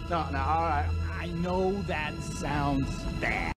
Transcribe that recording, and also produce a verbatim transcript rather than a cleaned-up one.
No, no, all right. I know that sounds bad.